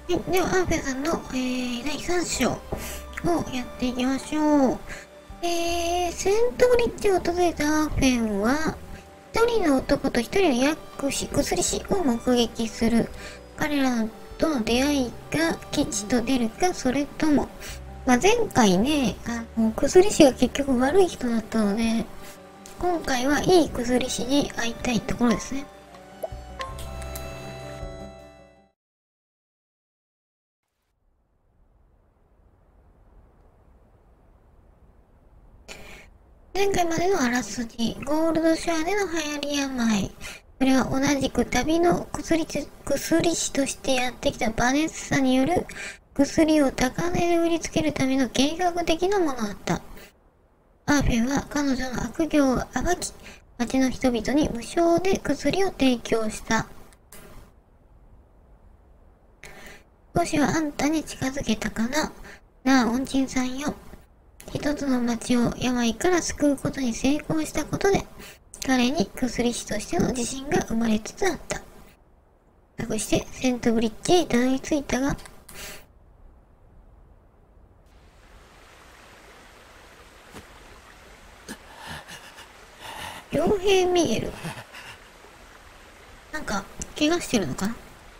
はい、では、アーフェさんの、第3章をやっていきましょう。セントブリッジを訪れたアーフェンは、一人の男と一人の薬師、薬師を目撃する。彼らとの出会いが吉と出るか、それとも、前回ね、薬師が結局悪い人だったので、今回はいい薬師に会いたいところですね。前回までのあらすじ、ゴールドショアでの流行り病。それは同じく旅の薬師としてやってきたバネッサによる薬を高値で売りつけるための計画的なものだった。アーフェンは彼女の悪行を暴き、町の人々に無償で薬を提供した。少しはあんたに近づけたかな。なあ、恩人さんよ。一つの町を病から救うことに成功したことで、彼に薬師としての自信が生まれつつあった。そしてセントブリッジへたどり着いたが、傭兵ミゲル。なんか、怪我してるのかな？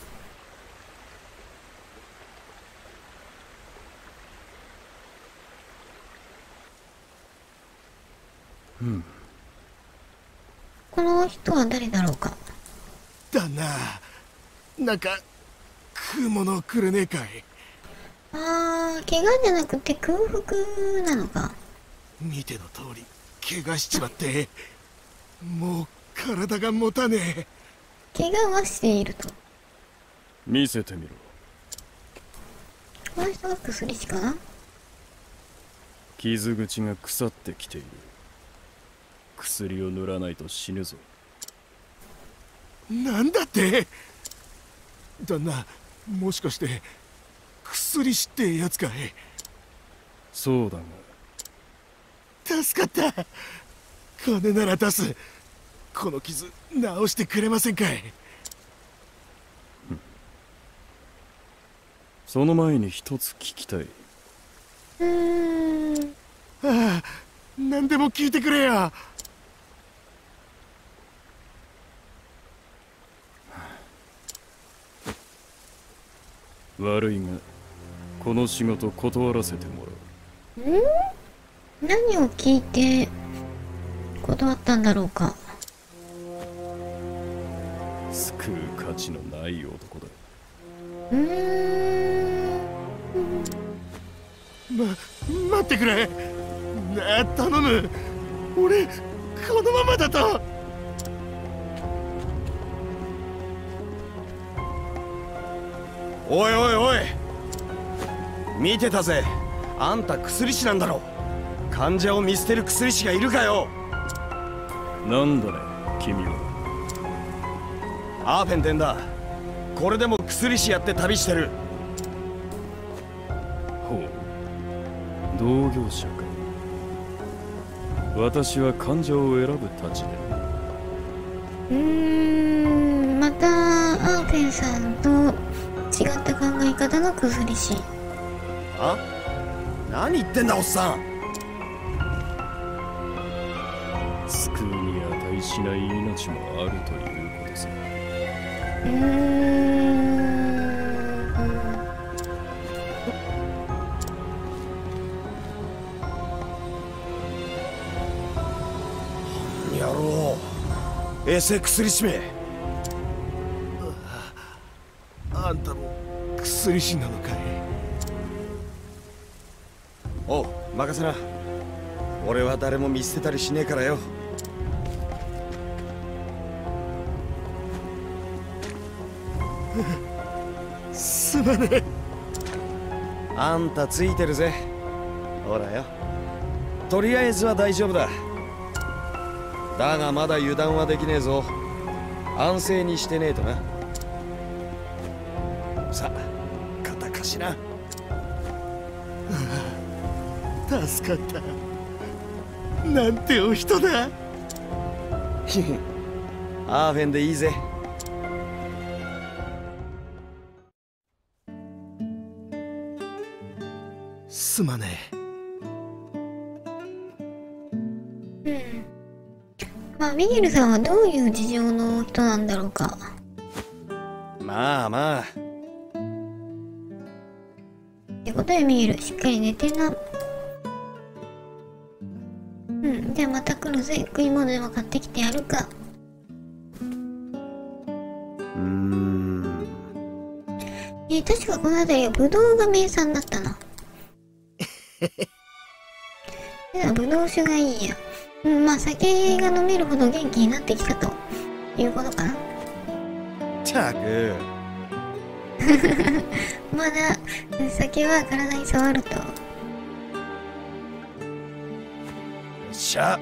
この人は誰だろうか。 旦那、なんか食うものくれねえかい。 怪我じゃなくて空腹なのか。 見ての通り怪我しちまってもう体が持たね怪我はしていると。 見せてみろ。 この人が薬師かな？ 傷口が腐ってきている。薬を塗らないと死ぬぞ。 え。なんだって。旦那、もしかして薬師ってやつかい。 そうだが。 助かった。金なら出す。この傷治してくれませんかい。 その前に一つ聞きたい。 ああ、何でも聞いてくれよ。 悪いがこの仕事断らせてもらう。何を聞いて断ったんだろうか。 救う価値のない男だ。 待ってくれ。なあ、頼む。俺このままだと。 おいおいおい、見てたぜ。あんた薬師なんだろ。患者を見捨てる薬師がいるかよ。 なんだね君は。 アーフェンテンだ。これでも薬師やって旅してる。 ほう、同業者か。私は患者を選ぶ立場。 またアーフェンさんと違った考え方の薬師。 あ？何言ってんだおっさん。 救うに値しない命もあるということさ。 やろう。エセ薬師め。 あんたも薬師なのかい。 おう、任せな。俺は誰も見捨てたりしねえからよ。 すまねえ。 あんたついてるぜ。ほらよ。とりあえずは大丈夫だ。だがまだ油断はできねえぞ。安静にしてねえとな。さあ、肩貸しな。 助かった。なんてお人だ。 アーフェンでいいぜ。 すまねうんまあミゲルさんはどういう事情の人なんだろうか。 まあまあ。 ってことでミゲルしっかり寝てな。うんじゃあまた来るぜ。食い物でも買ってきてやるか。確かこの辺りはブドウが名産だったな。じゃあブドウ酒がいいや。まあ酒が飲めるほど元気になってきたということかな。 ったく。 まだ酒は体に触ると。よっしゃ。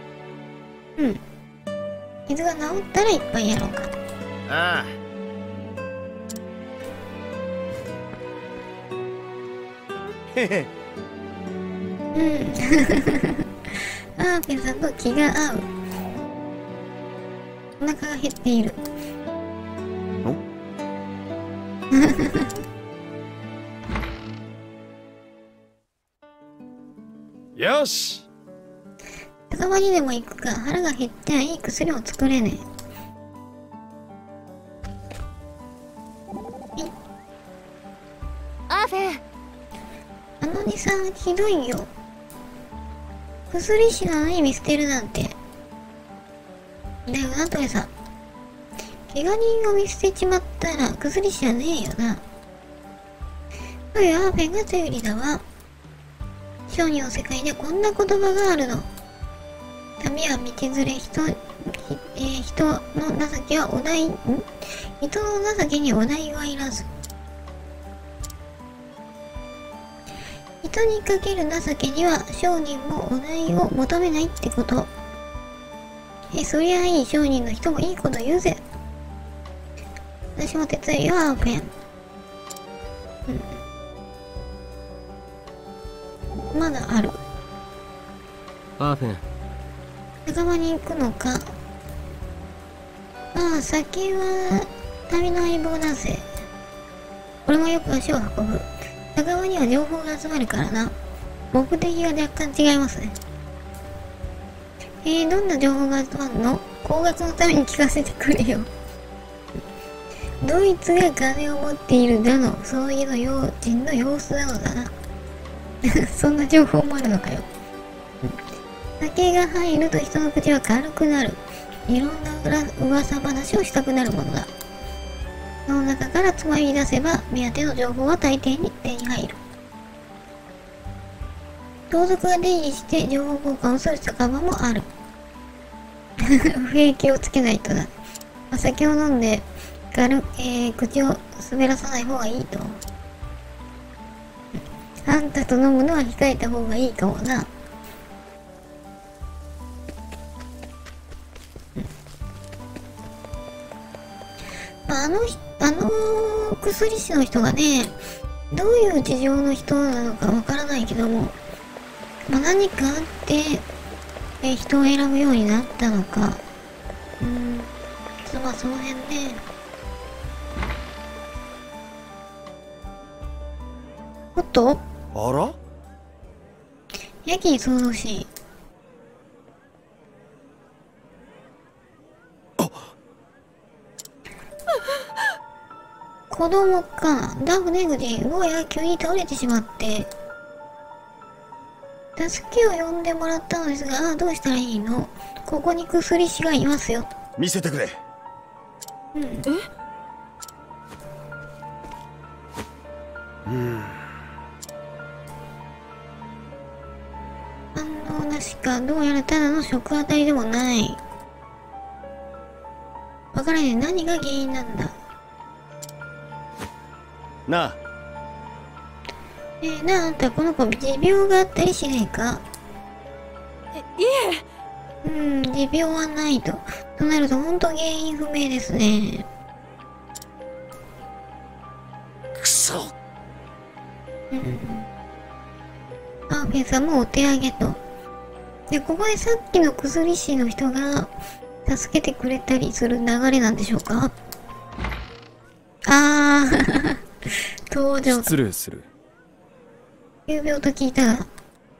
傷が治ったらいっぱいやろうか。 ああ。 アーペンさんと気が合う。お腹が減っている。 よし。 酒場にでも行くか。腹が減ってはいい薬を作れねえ。 アーフェン。 あのおじさんひどいよ。薬師なのに見捨てるなんて。だよなトレさ。怪我人を見捨てちまったら薬師じゃねえよな。というアーフェンが頼りだわ。商人の世界でこんな言葉があるの。旅は道連れ、人の情けは人の情けにお題はいらず。人にかける情けには商人もお題を求めないってこと。そりゃいい商人の人もいいこと言うぜ。私も手伝いよ、アーペン。まだある。 アーフェン。 仲間に行くのか。ああ、酒は旅の相棒だぜ。俺もよく足を運ぶ。仲間には情報が集まるからな。目的が若干違いますね。どんな情報が集まるの？高額のために聞かせてくれよ。ドイツが金を持っているだの、そういうの用心の様子なのだな。そんな情報もあるのかよ。酒が入ると人の口は軽くなる。いろんな噂話をしたくなるものだ。その中からつまみ出せば目当ての情報は大抵に手に入る。盗賊が出入りして情報交換をする酒場もある。不意気をつけないとだ。酒を飲んで口を滑らさない方がいいと。あんたと飲むのは控えた方がいいかもな。あの薬師の人がね、どういう事情の人なのかわからないけども、何かあって人を選ぶようになったのか、その辺ね。おっと？ あら？ やけに騒々しい。子供か。ダフネグでゴーヤが急に倒れてしまって、助けを呼んでもらったのですが、どうしたらいいの？ここに薬師がいますよ。 見せてくれ。 反応なしか。どうやらただの食当たりでもない。わからない。何が原因なんだ。 なあ。 あんたこの子持病があったりしねえか？ いえ。 持病はないと。となると本当原因不明ですね。 くそ。 アーフェンさんもお手上げと。で、ここでさっきの薬師の人が助けてくれたりする流れなんでしょうか？登場。 失礼する。 急病と聞いたが。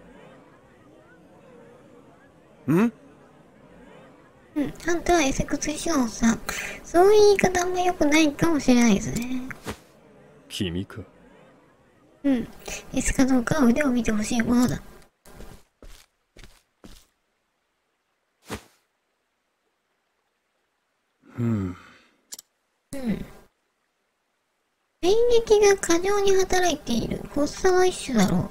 ん？ うん、あんたはエセ薬師のおっさん。そういう言い方あんま良くないかもしれないですね。 君か。 うん。エスかどうかは腕を見てほしいものだ。 うん免疫が過剰に働いている発作の一種だろ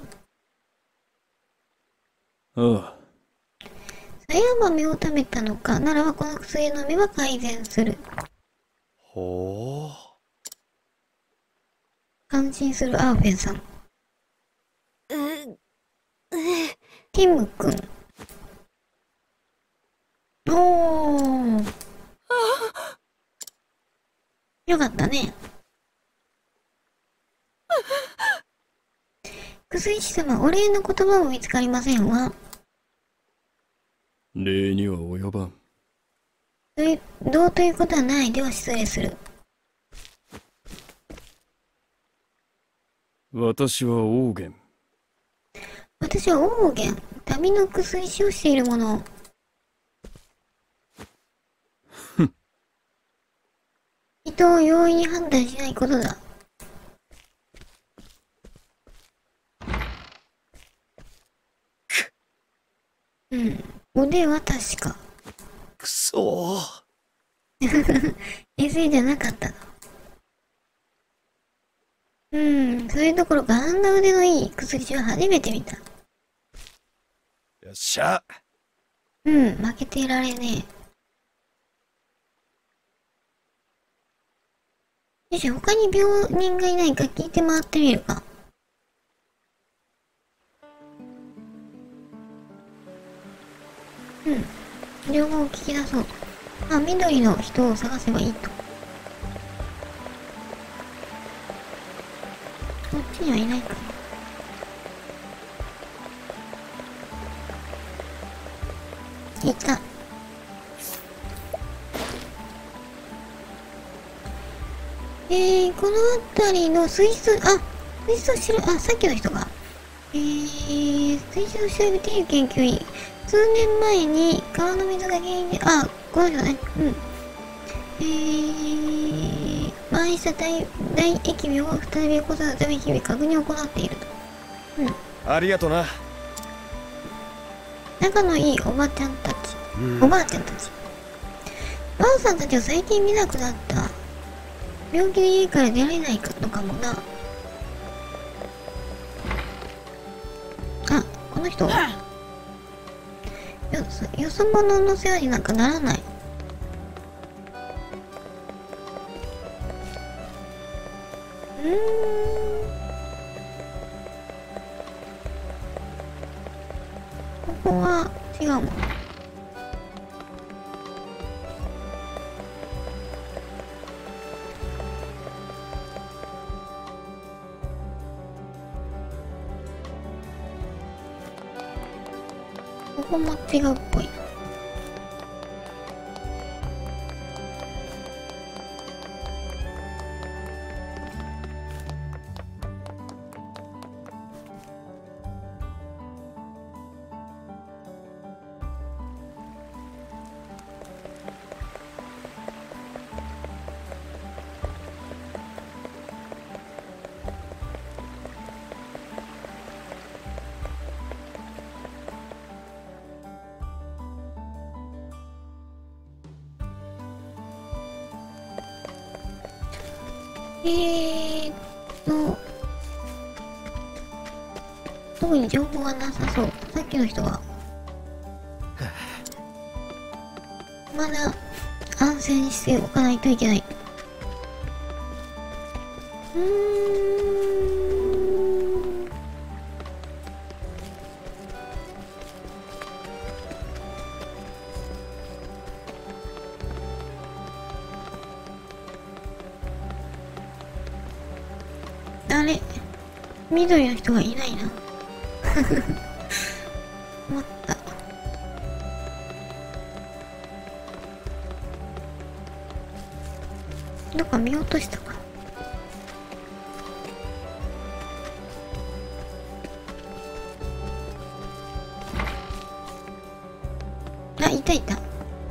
う。 ああ、 さやば目を食べたのか、ならばこの薬飲めば改善する。 ほ感心するアーフェンさん。 うティム君。おー。よかったね。薬師様、お礼の言葉も見つかりませんわ。 礼には及ばん。 どうということはない。では失礼する。 私はオーゲン。 私はオーゲン。旅の薬師をしているもの。人を容易に判断しないことだ。うん。腕は確か。 くそー。 衛星じゃなかったの。それどころかあんな腕のいい薬師は初めて見た。 よっしゃ。 負けていられねえ。よし、他に病人がいないか聞いて回ってみるか。情報を聞き出そう。あ、緑の人を探せばいいと。こっちにはいないかな。いた。この辺りの水質してる、さっきの人が。水質を調べている研究員。数年前に川の水が原因で、この人ね。蔓延した大疫病を再び起こさぬため日々確認を行っていると。 ありがとな。 仲のいいおばちゃんたち。おばあちゃんたち。ばあさんたちを最近見なくなった。病気で家から出られないのかもな。この人。よそ者の世話になんかならない。ここは違うもん。ここも違うっぽい。特に情報はなさそう。さっきの人はまだ安静にしておかないといけない。あれ、緑の人がいないな。困った。どっか見落としたか。 たいた。 あ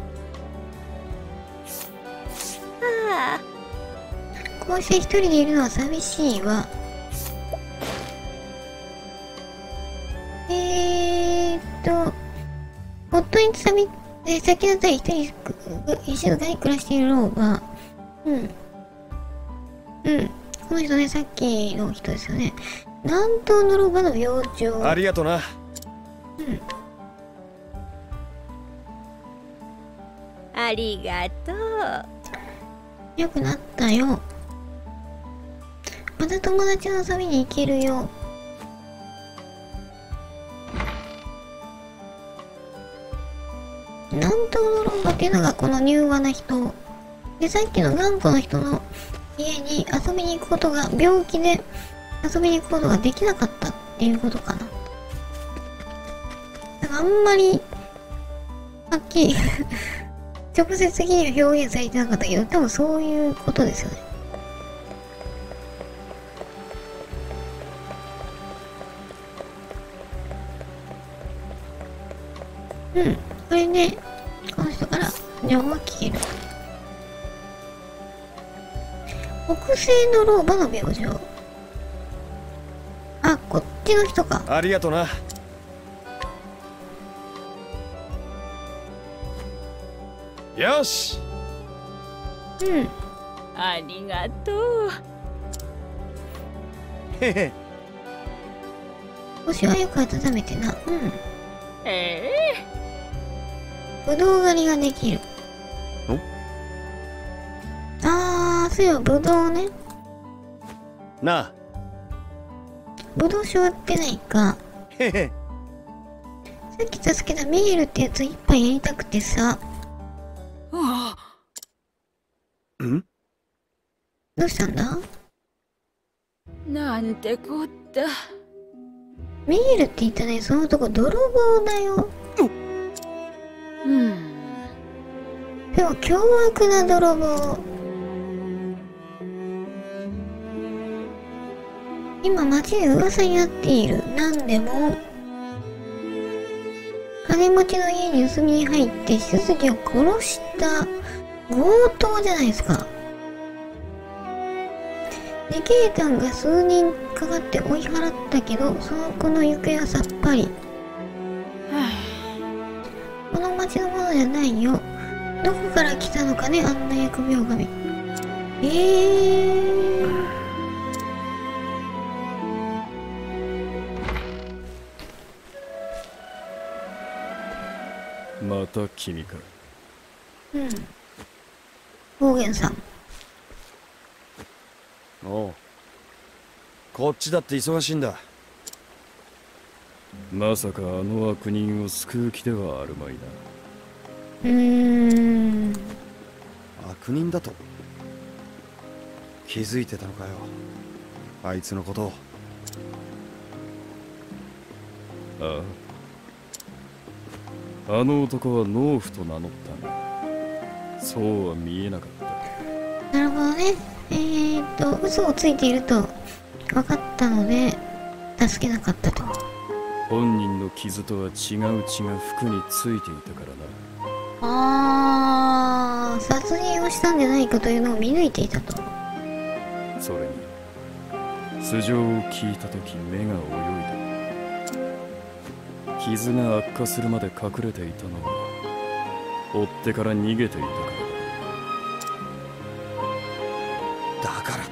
あ、 こうして一人でいるのは寂しいわ。夫に先立たり静かに暮らしている老婆。この人ね、さっきの人ですよね。南東の老婆の病状。 ありがとな。 ありがとう。 よくなったよ。また友達の遊びに行けるよ。南東の老婆っていうのがこの柔和な人で、さっきの頑固な人の家に遊びに行くことが、病気で遊びに行くことができなかったっていうことかな。だからあんまりはっきり直接的には表現されてなかったけど、多分そういうことですよね。これね、この人から情報が聞ける。北西の老婆の病状。あ、こっちの人か。 ありがとな。よし。 ありがとう。 へへ。 腰はよく温めてな。ぶどう狩りができる。そういえばぶどうね。 なあ。 ぶどうし終わってないか。 へへ。 さっき助けたミゲルってやつ一杯やりたくてさ。どうしたんだ？ なんてこった。 ミゲルって言ったね、そのとこ泥棒だよ。でも凶悪な泥棒。今街で噂になっている。なんでも金持ちの家に盗みに入って執事を殺した強盗じゃないですか。で警官が数人かかって追い払ったけど、その子の行方はさっぱり。この町のものじゃないよ。どこから来たのかね、あんな疫病神。 また君か。 方言さん。 おう。こっちだって忙しいんだ。 まさかあの悪人を救う気ではあるまいな。 悪人だと気づいてたのかよ、あいつのことを。 あの男は農夫と名乗ったが、そうは見えなかった。 なるほどね。嘘をついていると分かったので助けなかったと。 本人の傷とは違う血が服についていたからな。 殺人をしたんじゃないかというのを見抜いていたと。 それに素性を聞いた時目が泳いだ。傷が悪化するまで隠れていたのは追ってから逃げていたからだ。だからって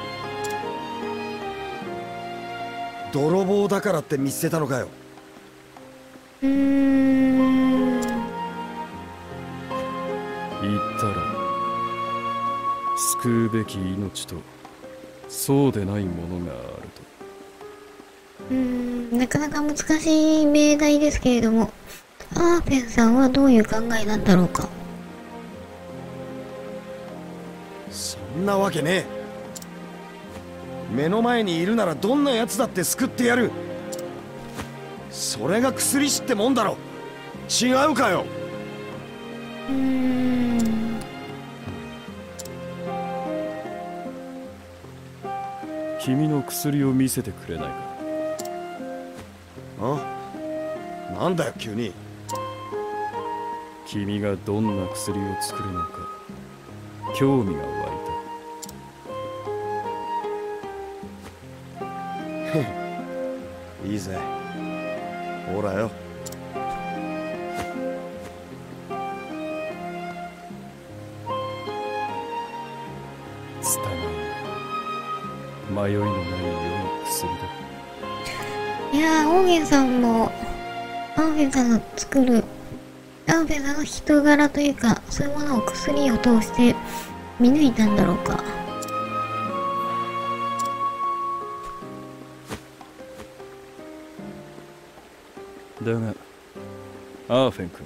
泥棒だからって見捨てたのかよ。 言ったら救うべき命とそうでないものがあると。 なかなか難しい命題ですけれども、アーペンさんはどういう考えなんだろうか。 そんなわけねえ。目の前にいるならどんな奴だって救ってやる。それが薬師ってもんだろ。違うかよ。 君の薬を見せてくれないか。 なんだよ急に。 君がどんな薬を作るのか興味が湧いいいぜ。ほらよ。 た。拙い迷いのない良い薬だ。 いやー、オーゲンさんもアンフェンさんの作るアンフェンさんの人柄というか、そういうものを薬を通して見抜いたんだろうか。 だがアーフェン君、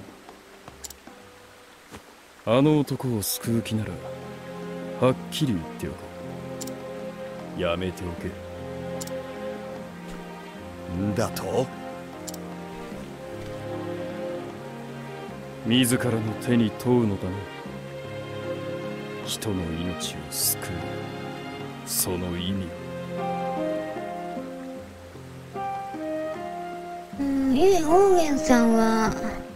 あの男を救う気ならはっきり言っておこう。やめておけ。 んだと？ 自らの手に問うのだな。人の命を救うその意味を。 オーゲンさんは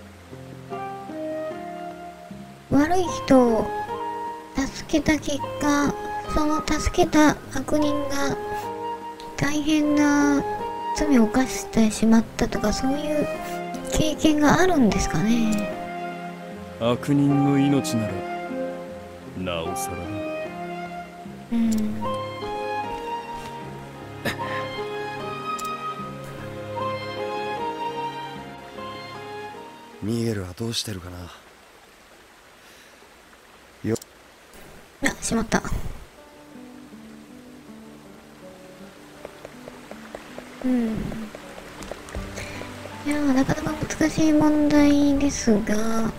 悪い人を助けた結果、その助けた悪人が大変な罪を犯してしまったとか、そういう経験があるんですかね。 悪人の命ならなおさらな。 ミゲルはどうしてるかな。 あ、しまった。いやー、なかなか難しい問題ですが、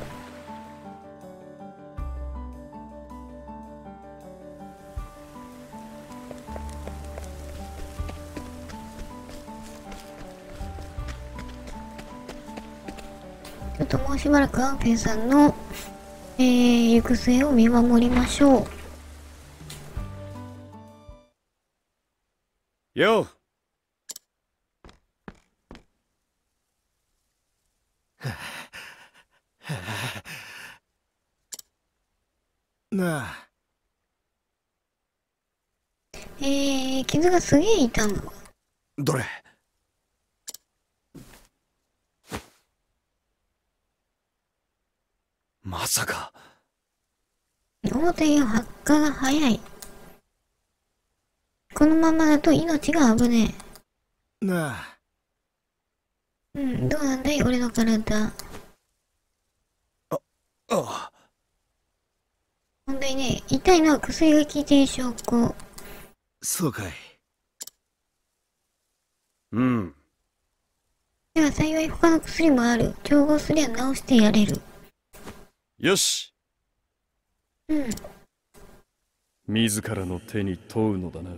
ちょっともうしばらくアンフェンさんの、行く末を見守りましょう。 よなあ、 傷がすげえ痛む。 どれ？まさか。 表よ、発火が早い。このままだと命が危ねなあ、 え。どうなんだい、俺の体。 ああ。 問題ね、痛いのは薬が効いている証拠。 そうかい。 うん。 では幸い他の薬もある。調合すりゃ治してやれる。 よし。 自らの手に問うのだな。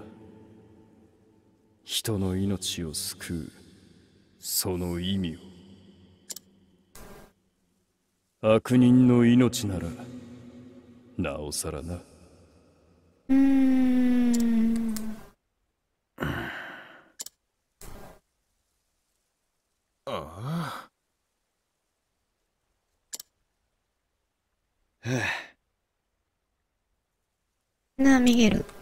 人の命を救うその意味を。悪人の命ならなおさらな。 ああ。 なあ、ミゲル。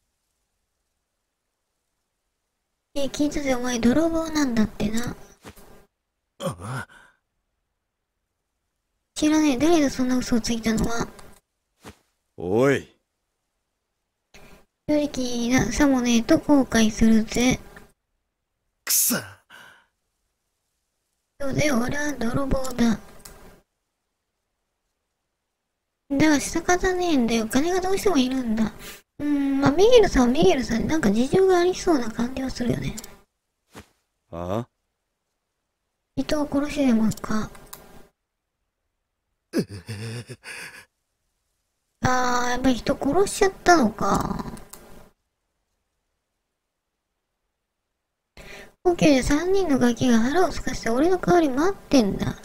聞いたぜ、お前泥棒なんだってな。 ああ。 知らねえ、誰だそんな嘘をついたのは。 おい。 正直なさもねえと後悔するぜ。 くさ。 そうだよ、俺は泥棒だ。だが仕方ねえんだよ。金がどうしてもいるんだ。まあ、ミゲルさんはミゲルさんでなんか事情がありそうな感じはするよね。 ああ。 人を殺しでもか。やっぱり人殺しちゃったのか。オッケーで3人のガキが腹をすかして俺の代わり待ってんだ。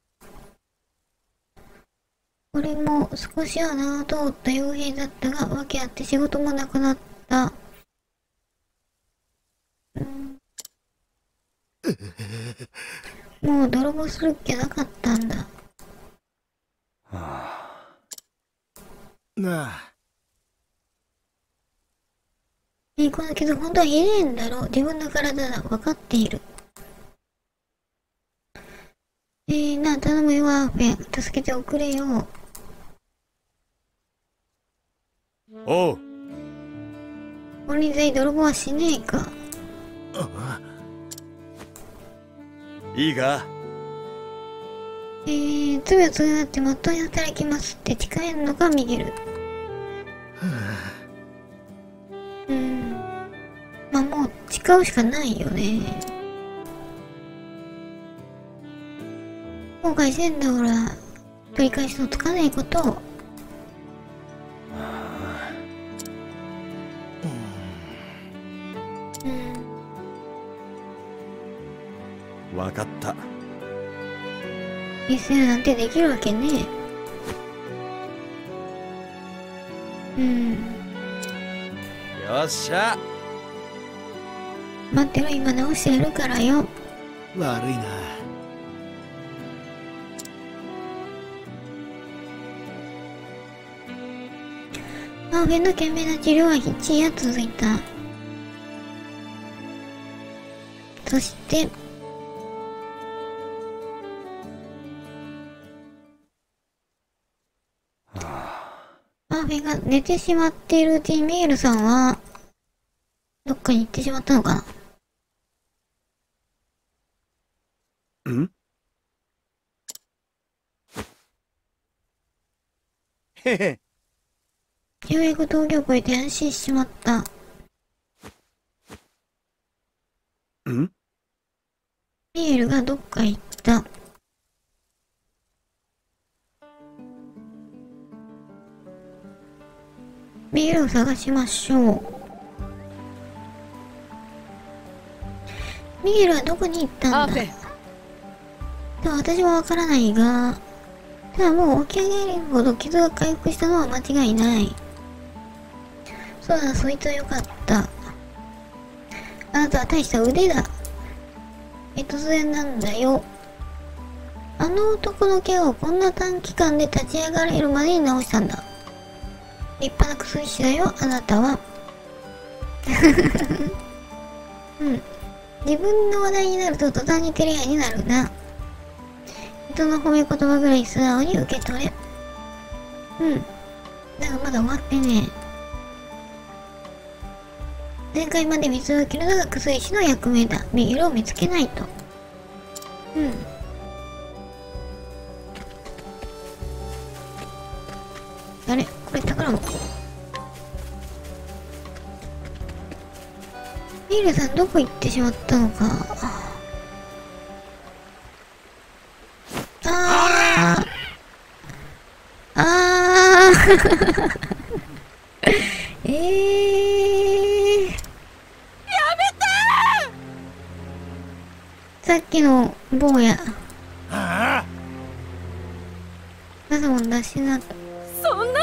俺も少しはなと思った傭兵だったが、訳あって仕事もなくなった。もう泥棒するっきゃなかったんだ。 なあ、 いい子だけど本当は言えねえんだろ。自分の体だ。分かっている。なあ、頼むよ、アーフェン。助けておくれよ。 おう。 俺に泥棒はしねえか。 いいか。 罪を償ってまっとうに働きますって誓えるのか、ミゲル。まあもう誓うしかないよね。後悔してんだほら。取り返しのつかないことを。 わかった。 見せるなんてできるわけねえ。 よっしゃ。 待ってろ、今直してやるからよ。 悪いな。 アーフェンの懸命な治療は一夜続いた。そしてアーフェンが寝てしまっているうちにミゲルさんはどっかに行ってしまったのかな。 ん？へへ。 ようやく峠を越えて安心しちまった。 ん？ ミゲルがどっか行った。ミゲルを探しましょう。ミゲルはどこに行ったんだ。と私はわからないが、ただもう起き上げるほど傷が回復したのは間違いない。そうだ、そいつはよかった。あなたは大した腕だ。突然なんだよ。あの男の怪我をこんな短期間で立ち上がれるまでに治したんだ。立派な薬師だよ、あなたは。自分の話題になると途端に照れ屋になるな。人の褒め言葉ぐらい素直に受け取れ。だがまだ終わってねえ。前回まで水を受けるのが薬師の役目だ。ミゲルを見つけないと。あれ、これ宝箱。ミゲルさんどこ行ってしまったのか。さっきの坊や。朝も出しな。 そんな。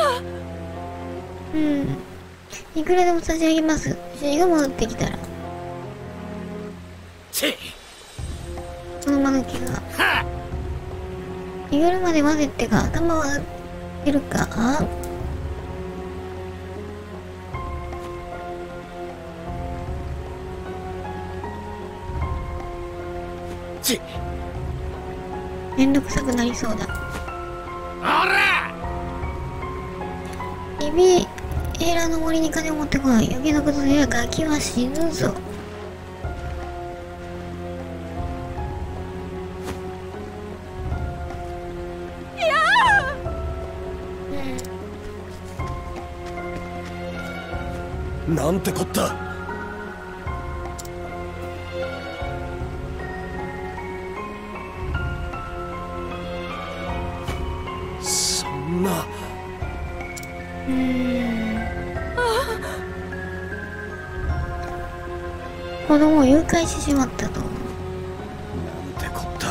いくらでも差し上げます。主人が戻ってきたら。この間抜けが。夜まで混ぜてか頭は出るか。めんどくさくなりそうだ。リビエラの森に金を持ってこない。余計なことではガキは死ぬぞ。 なんてこった。そんな。 子供を誘拐してしまったと。 なんてこった。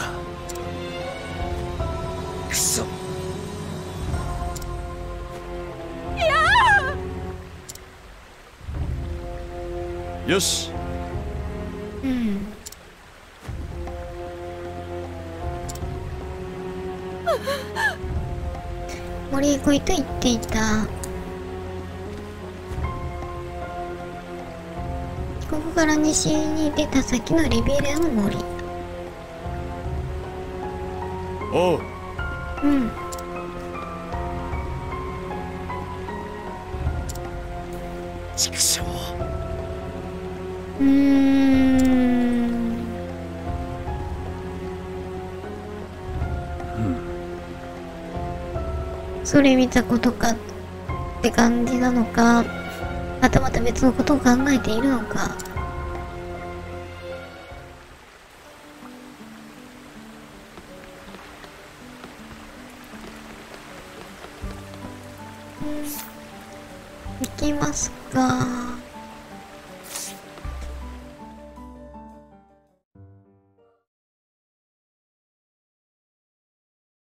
くそ。よし。 森へ来いと言っていた。 こから西に出た先のリベリアの森。 おう。 うん。 畜生。 それ見たことかって感じなのか、はたまた別のことを考えているのか。行きますか。